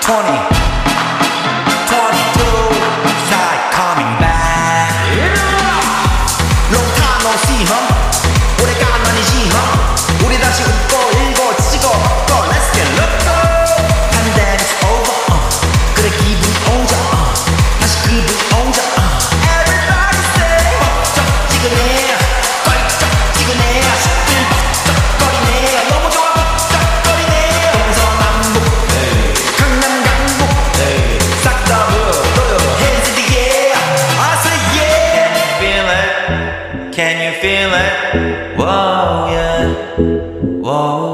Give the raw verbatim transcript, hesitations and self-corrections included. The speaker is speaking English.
twenty, twenty-two, side coming back. Long time no see, huh? 오래간 아니지, huh? 우리 다시 웃고 읽고 치고 걷고 let's get loco. Pandemic's over, uh. 그래 기분 오자, uh. 다시 기분 오자, uh. Everybody say 벅적지근해, 껄쩍지근해, 싶을 벅적거리네. 너무 좋아 벅적거리네. 동서남북, 강남 강북, 싹 다 보여줘요. Hands in the air, I say yeah. Can you feel it? Can you feel it? Whoa, yeah. Whoa.